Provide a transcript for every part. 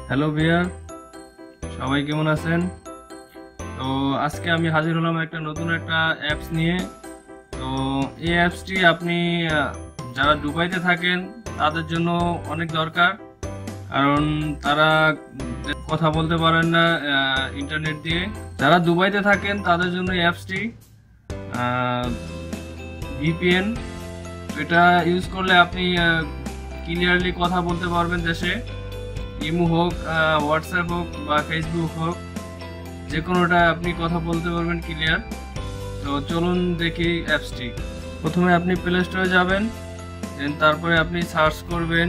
Hello ভিয়ার, সবাই কেমন আছেন? তো আজকে আমি হাজির হলাম নতুন একটা অ্যাপস নিয়ে। তো এই অ্যাপসটি আপনি যারা দুবাইতে থাকেন তাদের জন্য অনেক দরকার, কারণ তারা কথা বলতে পারেন না ইন্টারনেট দিয়ে। যারা দুবাইতে থাকেন তাদের জন্য এই অ্যাপসটি ভিপিএন। এটা ইউজ করলে আপনি ক্লিয়ারলি কথা বলতে পারবেন দেশে। ইমো হোক, হোয়াটসঅ্যাপ হোক বা ফেসবুক হোক, যে কোনোটা আপনি কথা বলতে পারবেন ক্লিয়ার। তো চলুন দেখি অ্যাপসটি। প্রথমে আপনি প্লে স্টোরে যাবেন, দেন তারপরে আপনি সার্চ করবেন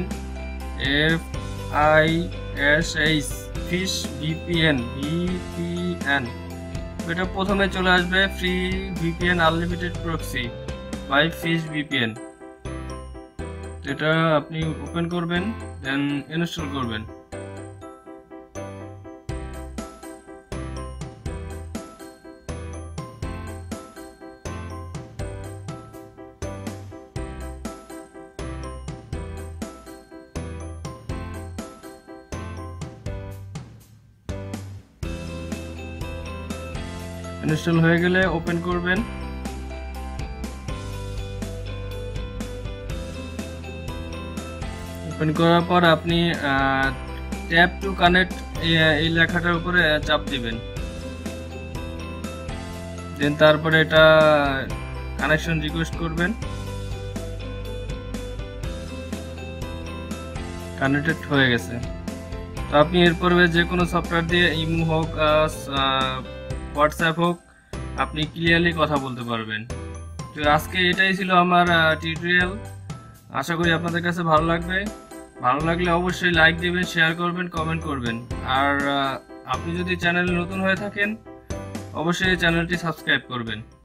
FISH ফিশ ভিপিএন। এটা প্রথমে চলে আসবে free VPN unlimited proxy by fish VPN. এটা আপনি ওপেন করবেন, দেন ইনস্টল করবেন। ইনস্টল হয়ে গেলে ওপেন করবেন। ওপেন করার পর আপনি ট্যাপ টু কানেক্ট এই লেখাটার উপরে চাপ দিবেন। দেন তারপরে এটা কানেকশন রিকোয়েস্ট করবেন। কানেক্টেড হয়ে গেছে। তো আপনি এরপরে যে কোনো সফটওয়্যার দিয়ে ইমো হোক, হোয়াটসঅ্যাপ হোক, আপনি ক্লিয়ারলি কথা বলতে পারবেন। তো আজকে এটাই ছিল আমার টিউটোরিয়াল। আশা করি আপনাদের কাছে ভালো লাগবে। ভালো লাগলে অবশ্যই লাইক দিবেন, শেয়ার করবেন, কমেন্ট করবেন। আর আপনি যদি চ্যানেলে নতুন হয়ে থাকেন অবশ্যই চ্যানেলটি সাবস্ক্রাইব করবেন।